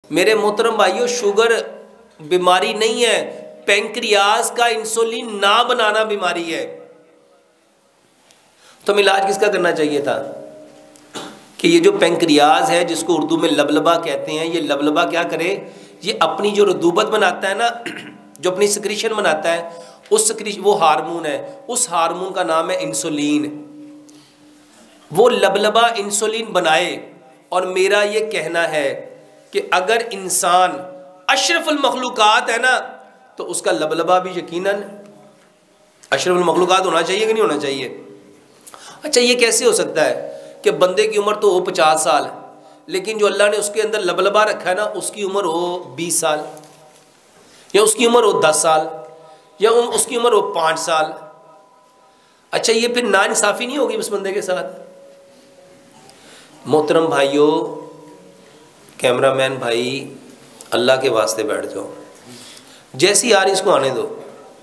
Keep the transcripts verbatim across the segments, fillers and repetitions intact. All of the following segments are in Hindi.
मेरे मोहतरम भाइयों, शुगर बीमारी नहीं है, पैंक्रियाज का इंसुलिन ना बनाना बीमारी है। तो इलाज किसका करना चाहिए था कि ये जो पैंक्रियाज है, जिसको उर्दू में लबलबा कहते हैं, ये लबलबा क्या करे, ये अपनी जो रतूबत बनाता है ना, जो अपनी सिक्रीशन बनाता है, उस सिक्रीशन, वो हार्मोन है, उस हार्मोन का नाम है इंसुलिन। वो लबलबा इंसुलिन बनाए। और मेरा ये कहना है कि अगर इंसान अशरफुल मखलूकात है ना, तो उसका लबलबा भी यकीनन अशरफुल मखलूकात होना चाहिए कि नहीं होना चाहिए। अच्छा, ये कैसे हो सकता है कि बंदे की उम्र तो हो पचास साल, लेकिन जो अल्लाह ने उसके अंदर लबलबा रखा है ना, उसकी उम्र हो बीस साल, या उसकी उम्र हो दस साल, या उसकी उम्र हो पाँच साल। अच्छा, ये फिर नाइंसाफ़ी नहीं होगी उस बंदे के साथ। मोहतरम भाइयों, कैमरामैन भाई, अल्लाह के वास्ते बैठ जाओ, जैसी आ रही इसको आने दो।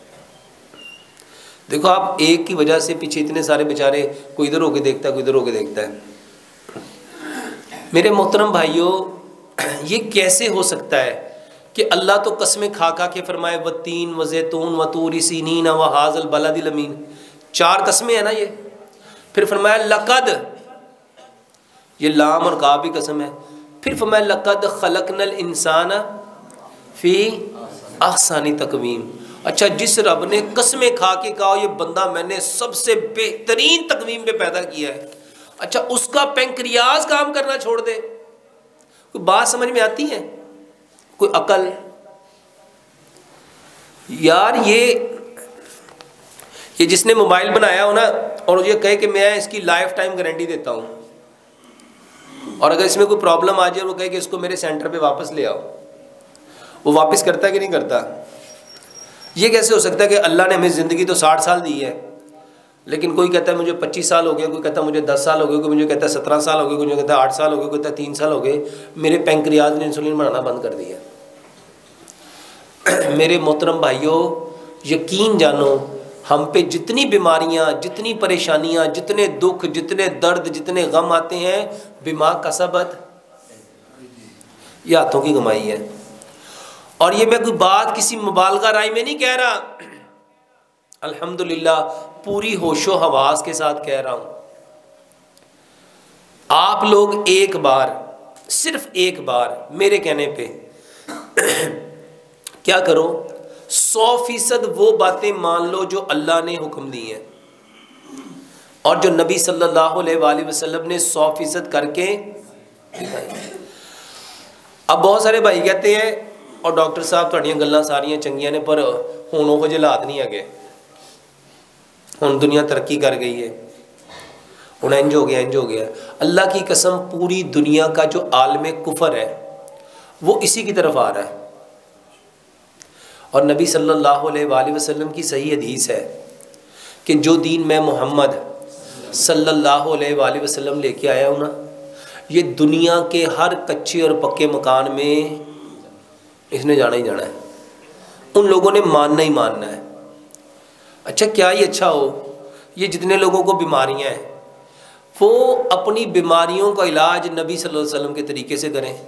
देखो, आप एक की वजह से पीछे इतने सारे बेचारे, कोई इधर होके देखता है, कोई इधर होके देखता है। मेरे मोहतरम भाइयों, ये कैसे हो सकता है कि अल्लाह तो कसमें खा खा के फरमाए, व तीन व ज़ैतून व तूर सीनीन व हाज़ल बलदिल अमीन, चार कसमें है ना ये। फिर फरमाया लक़द, ये लाम और का भी कसम है। फिर फरमाया लक़द खलक़नल इंसान फ़ी अहसनी तक़वीम। अच्छा, जिस रब ने कसमें खा के कहा ये बंदा मैंने सबसे बेहतरीन तकवीम पे पैदा किया है, अच्छा उसका पैंक्रियाज काम करना छोड़ दे। कोई बात समझ में आती है? कोई अकल? यार, ये ये जिसने मोबाइल बनाया हो ना, और ये कहे कि मैं इसकी लाइफ टाइम गारंटी देता हूँ, और अगर इसमें कोई प्रॉब्लम आ जाए और वो कहे कि इसको मेरे सेंटर पे वापस ले आओ, वो वापस करता है कि नहीं करता? ये कैसे हो सकता है कि अल्लाह ने हमें ज़िंदगी तो साठ साल दी है, लेकिन कोई कहता है मुझे पच्चीस साल हो गए, कोई कहता है मुझे दस साल हो गए, कोई मुझे कहता है सत्रह साल हो गए, कोई कहता है आठ साल हो गए, कोई कहता है तीन साल हो गए, मेरे पैंक्रियाज ने इंसुलिन बनाना बंद कर दिया। मेरे मोहतरम भाइयों, यकीन जानो, हम पे जितनी बीमारियां, जितनी परेशानियां, जितने दुख, जितने दर्द, जितने गम आते हैं, बिमा कसबत, ये हाथों की कमाई है। और ये मैं कोई बात किसी मुबालगा राय में नहीं कह रहा, अल्हम्दुलिल्लाह पूरी होशो हवास के साथ कह रहा हूं। आप लोग एक बार, सिर्फ एक बार मेरे कहने पे क्या करो, सौ फीसद वो बातें मान लो जो अल्लाह ने हुक्म दी हैं, और जो नबी सल्लल्लाहु अलैहि वसल्लम ने सौ फीसद करके दिखाई। अब बहुत सारे भाई कहते हैं, और डॉक्टर साहब तुहाड़ियां गल्लां सारियां चंगियां ने, पर हुण ओहो जिहे हालात नहीं है, हुण दुनिया तरक्की कर गई है, हुण इंज हो गया, इंज हो गया। अल्लाह की कसम, पूरी दुनिया का जो आलम कुफर है वो इसी की तरफ आ रहा है। और नबी सल्लल्लाहु अलैहि वसल्लम की सही हदीस है कि जो दीन मैं मोहम्मद सल्लल्लाहु अलैहि वसल्लम लेके आया हूँ ना, ये दुनिया के हर कच्चे और पक्के मकान में इसने जाना ही जाना है, उन लोगों ने मानना ही मानना है। अच्छा, क्या ही अच्छा हो, ये जितने लोगों को बीमारियां हैं वो अपनी बीमारियों का इलाज नबी सल्लल्लाहु अलैहि वसल्लम के तरीके से करें।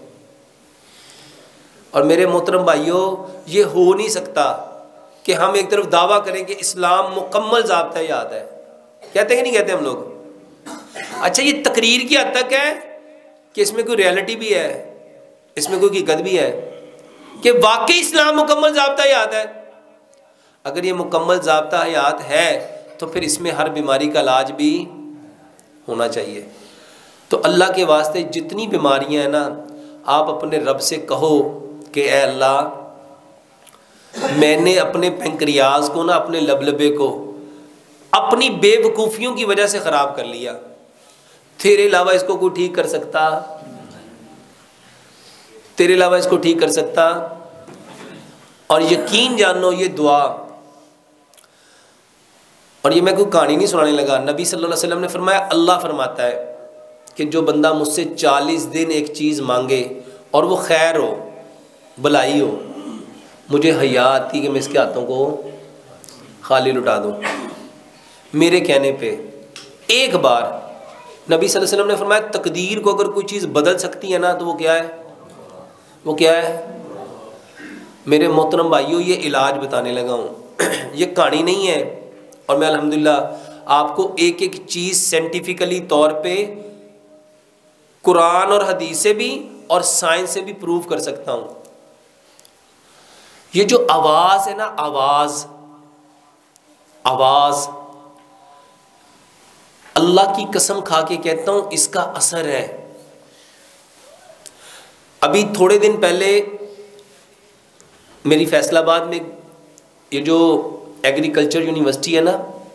और मेरे मोहतरम भाइयों, ये हो नहीं सकता कि हम एक तरफ दावा करें कि इस्लाम मुकम्मल ज़ाब्ता याद है, कहते हैं कि नहीं कहते हम लोग। अच्छा, ये तकरीर की हद तक है कि इसमें कोई रियलिटी भी है, इसमें कोई हकीकत भी है कि वाकई इस्लाम मुकम्मल ज़ाब्ता याद है। अगर ये मुकम्मल ज़ाब्ता याद है तो फिर इसमें हर बीमारी का इलाज भी होना चाहिए। तो अल्लाह के वास्ते जितनी बीमारियां हैं ना, आप अपने रब से कहो कि ए अल्लाह, मैंने अपने पैंक्रियाज को ना, अपने लबलबे को अपनी बेवकूफ़ियों की वजह से ख़राब कर लिया, तेरे अलावा इसको कोई ठीक कर सकता, तेरे अलावा इसको ठीक कर सकता। और यकीन जानो, ये दुआ, और ये मैं कोई कहानी नहीं सुनाने लगा, नबी सल्लल्लाहु अलैहि वसल्लम ने फरमाया, अल्लाह फरमाता है कि जो बंदा मुझसे चालीस दिन एक चीज़ मांगे और वो खैर हो, भलाई हो, मुझे हया आती कि मैं इसके हाथों को खाली लुटा दूँ। मेरे कहने पे एक बार नबी सल्लल्लाहु अलैहि वसल्लम ने फरमाया, तकदीर को अगर कोई चीज़ बदल सकती है ना, तो वो क्या है? वो क्या है? मेरे मोहतरम भाइयों, ये इलाज बताने लगा हूँ, ये कहानी नहीं है। और मैं अल्हम्दुलिल्लाह आपको एक एक चीज़ साइंटिफिकली तौर पे कुरान और हदीस से भी और साइंस से भी प्रूव कर सकता हूँ। ये जो आवाज़ है ना, आवाज़ आवाज़ अल्लाह की कसम खा के कहता हूँ इसका असर है। अभी थोड़े दिन पहले मेरी फैसलाबाद में ये जो एग्रीकल्चर यूनिवर्सिटी है ना,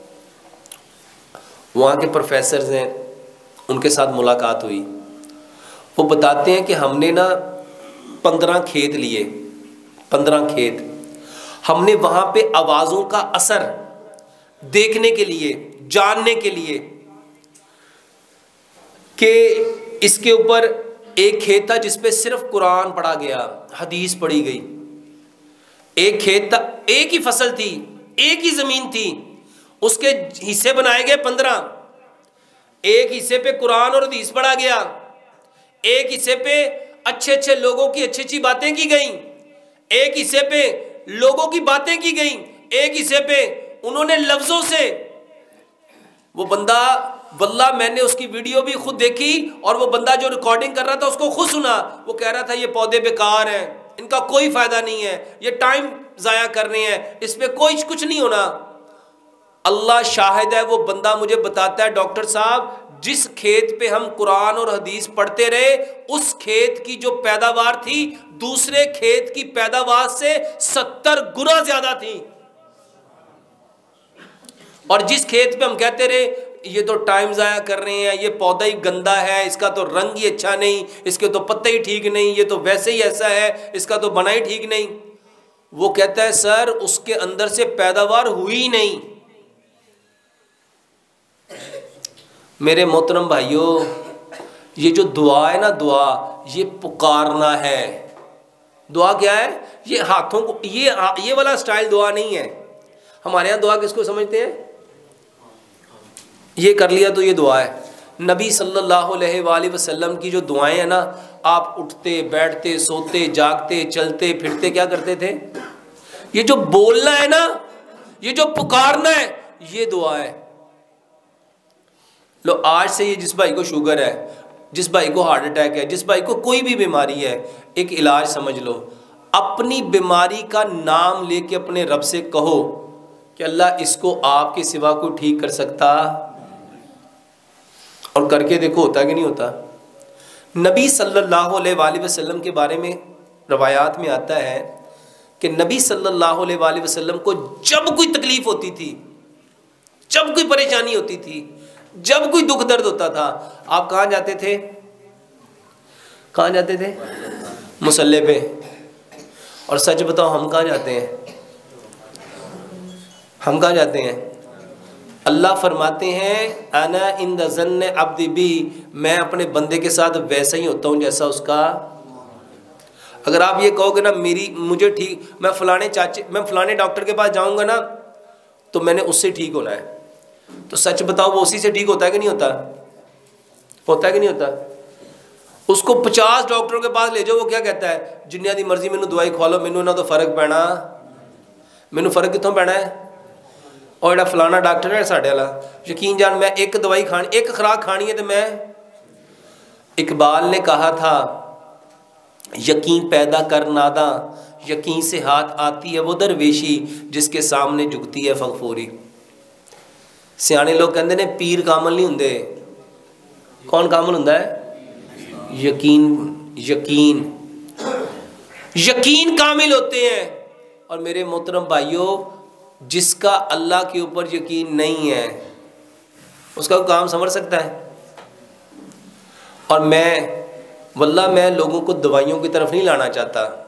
वहाँ के प्रोफेसर्स हैं, उनके साथ मुलाकात हुई। वो बताते हैं कि हमने ना पंद्रह खेत लिए, पंद्रह खेत हमने वहाँ पे आवाज़ों का असर देखने के लिए, जानने के लिए कि इसके ऊपर एक खेत था जिसपे सिर्फ कुरान पढ़ा गया, हदीस पढ़ी गई। एक खेत था, एक ही फसल थी, एक ही ज़मीन थी, उसके हिस्से बनाए गए पंद्रह। एक हिस्से पे कुरान और हदीस पढ़ा गया, एक हिस्से पे अच्छे अच्छे लोगों की अच्छी अच्छी बातें की गई, एक हिस्से पे लोगों की बातें की गई, एक हिस्से पे उन्होंने लफ्जों से, वो बंदा वल्लाह मैंने उसकी वीडियो भी खुद देखी और वो बंदा जो रिकॉर्डिंग कर रहा था उसको खुद सुना। वो कह रहा था ये पौधे बेकार हैं, इनका कोई फायदा नहीं है, ये टाइम जाया कर रहे हैं, इस पे कोई कुछ नहीं होना। अल्लाह शाहिद है, वो बंदा मुझे बताता है डॉक्टर साहब जिस खेत पे हम कुरान और हदीस पढ़ते रहे उस खेत की जो पैदावार थी दूसरे खेत की पैदावार से सत्तर गुना ज्यादा थी। और जिस खेत पे हम कहते रहे ये तो टाइम ज़ाया कर रहे हैं, ये पौधा ही गंदा है, इसका तो रंग ही अच्छा नहीं, इसके तो पत्ते ही ठीक नहीं, ये तो वैसे ही ऐसा है, इसका तो बना ही ठीक नहीं, वो कहता है सर उसके अंदर से पैदावार हुई ही नहीं। मेरे मोहतरम भाइयों, ये जो दुआ है ना, दुआ ये पुकारना है। दुआ क्या है? ये हाथों को, ये ये वाला स्टाइल दुआ नहीं है। हमारे यहाँ दुआ किसको समझते हैं? ये कर लिया तो ये दुआ है। नबी सल्लल्लाहु अलैहि वसल्लम की जो दुआएं हैं ना, आप उठते बैठते सोते जागते चलते फिरते क्या करते थे? ये जो बोलना है ना, ये जो पुकारना है, ये दुआ है। लो आज से ये जिस भाई को शुगर है, जिस भाई को हार्ट अटैक है, जिस भाई को कोई भी बीमारी है, एक इलाज समझ लो, अपनी बीमारी का नाम लेके अपने रब से कहो कि अल्लाह इसको आपके सिवा कोई ठीक कर सकता, और करके देखो होता कि नहीं होता। नबी सल्लल्लाहु अलैहि वसल्लम के बारे में रवायात में आता है कि नबी सल्लल्लाहु अलैहि वसल्लम को जब कोई तकलीफ होती थी, जब कोई परेशानी होती थी, जब कोई दुख दर्द होता था, आप कहाँ जाते थे? कहाँ जाते थे? मुसल्ले पे। और सच बताओ हम कहाँ जाते हैं? हम कहाँ जाते हैं? अल्लाह फरमाते हैं अना इन द ज़न्न अब्दी बी, मैं अपने बंदे के साथ वैसा ही होता हूँ जैसा उसका। अगर आप ये कहोगे ना मेरी मुझे ठीक, मैं फलाने चाचे मैं फलाने डॉक्टर के पास जाऊँगा ना तो मैंने उससे ठीक होना है, तो सच बताओ वो उसी से ठीक होता है कि नहीं होता? होता है कि नहीं होता? उसको पचास डॉक्टरों के पास ले जाओ, वो क्या कहता है? जिन्निया दी मर्जी मैनू दवाई खवा लो, मैनू ना तो फर्क पैना। मैनू फर्क कितों पैना है? और जो फलाना डॉक्टर है साढ़े वाला, यकीन जान मैं एक दवाई खानी, एक खुराक खानी है तो मैं, इकबाल ने कहा था यकीन पैदा कर नादा, यकीन से हाथ आती है वो दरवेशी जिसके सामने झुकती है फगफोरी। सियाने लोग कहते ने पीर कामल नहीं होंगे। कौन कामल होंदा है? यकीन यकीन यकीन कामिल होते हैं। और मेरे मोहतरम भाइयों, जिसका अल्लाह के ऊपर यकीन नहीं है उसका काम संभल सकता है? और मैं वल्लाह मैं लोगों को दवाइयों की तरफ नहीं लाना चाहता,